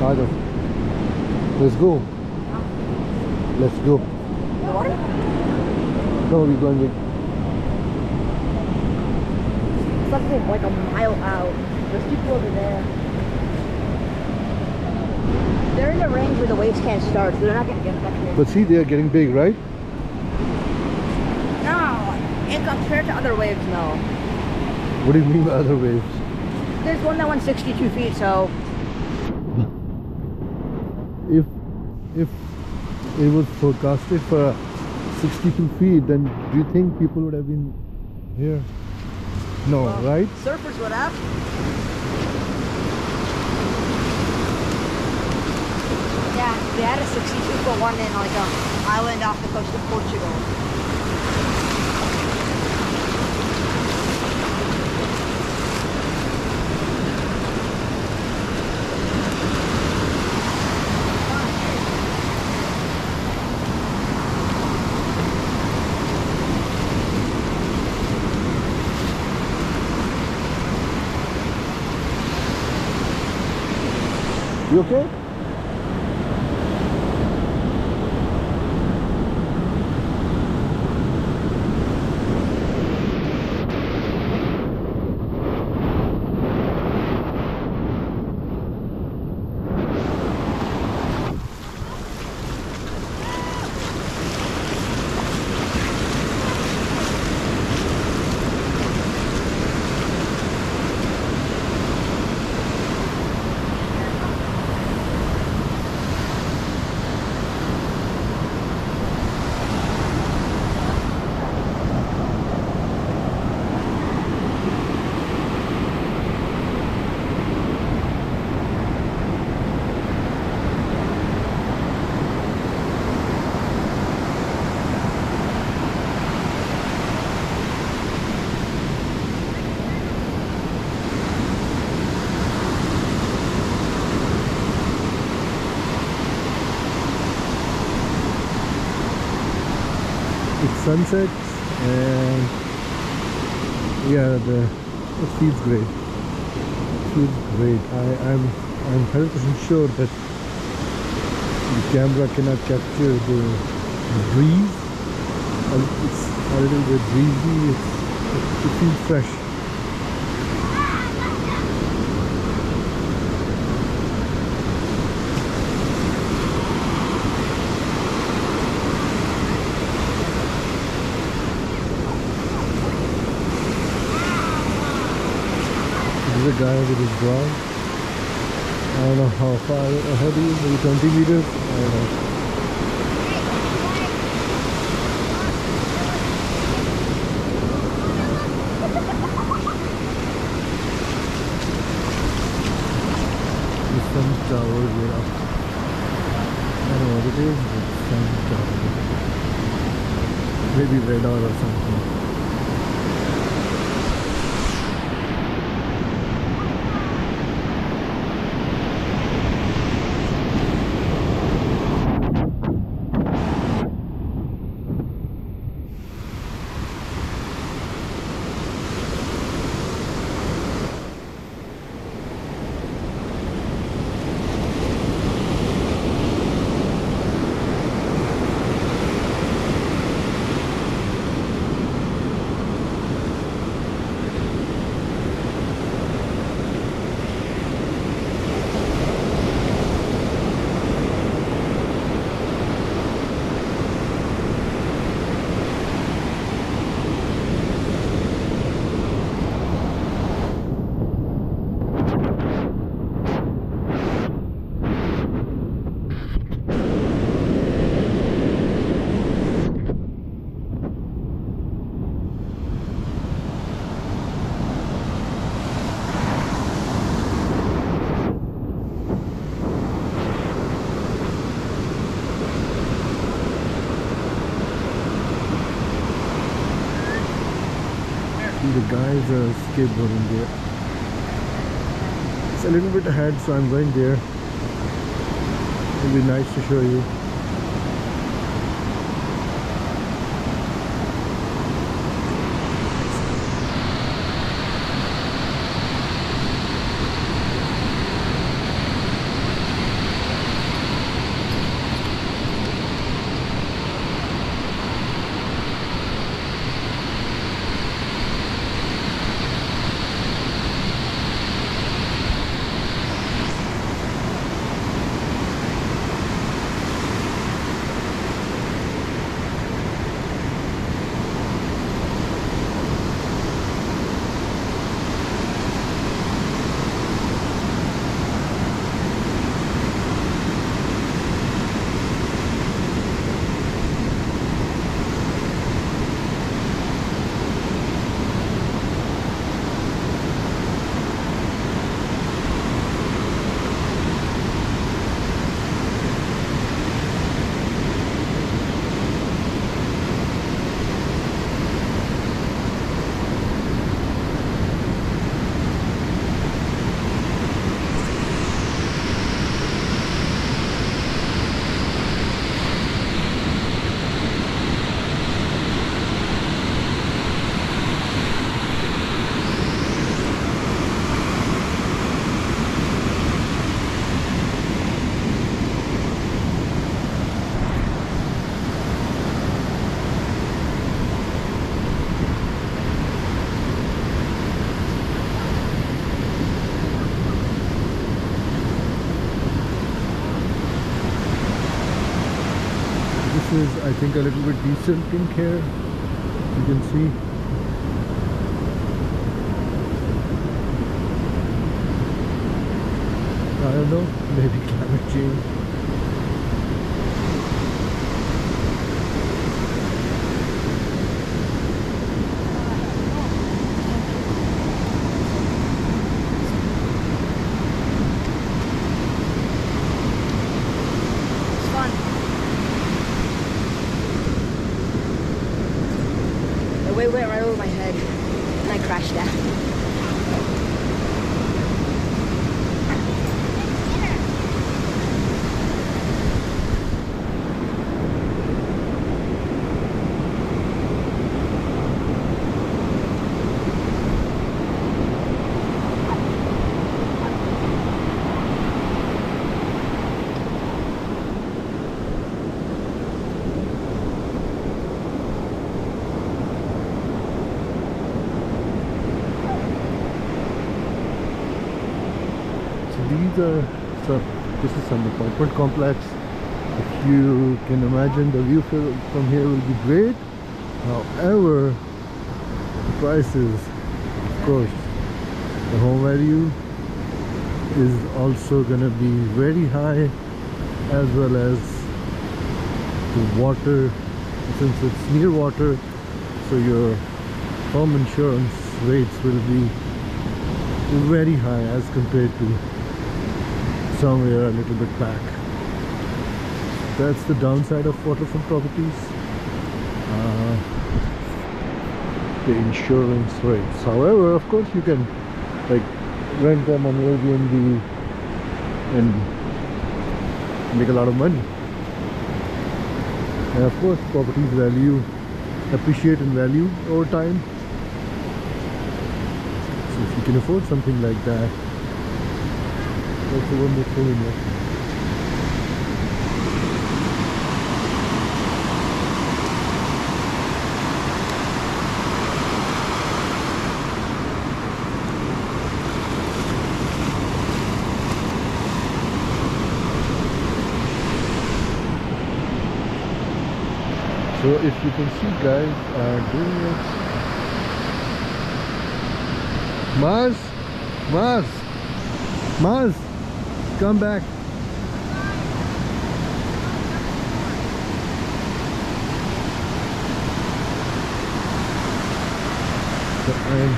Adam, let's go. Let's go. The water? No, we're going with. Something like a mile out. There's people over there. They're in the range where the waves can't start, so they're not gonna get back here. But see, they are getting big, right? No, in compared to other waves, no. What do you mean by other waves? There's one that went 62 feet, so If it was forecasted for 62 feet, then do you think people would have been here? No, well, right? surfers would have. Yeah, they had a 62-foot one in like an island off the coast of Portugal. You okay? It's sunset and yeah, it feels great. It feels great. I'm 100% sure that the camera cannot capture the breeze. It's a little bit breezy. It feels fresh. There's a guy with his dog. I don't know how far ahead he is, maybe 20 meters. I don't know. The sun tower is up. I don't know what it is, but sun tower. Maybe radar or something. The guys are skateboarding there. It's a little bit ahead, so I'm going there. It'll be nice to show you. is, I think, a little bit desilting here. You can see. I don't know, maybe climate change. It's fun. The wave went right over my head and I crashed down. This is some apartment complex. If you can imagine, the view from here will be great. However, the prices, of course, the home value is also gonna be very high, as well as the water, since it's near water, so your home insurance rates will be very high as compared to somewhere a little bit back. That's the downside of waterfront properties, the insurance rates. However, of course, you can like rent them on Airbnb and make a lot of money. And of course, properties appreciate in value over time. So if you can afford something like that, that's a wonderful investment. So if you can see, guys are doing it. Maz, come back. So I'm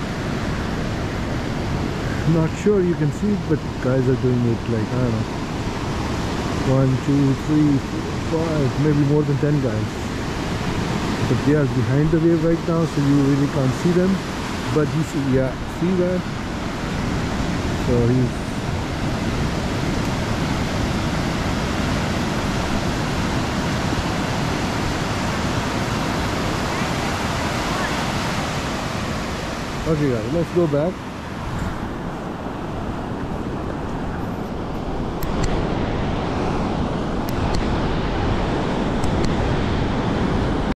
not sure you can see it, but guys are doing it like, I don't know, 1, 2, 3, 4, 5, maybe more than 10 guys. But they are behind the wave right now, so you really can't see them. But you see, yeah, see that? So he's okay, guys, let's go back.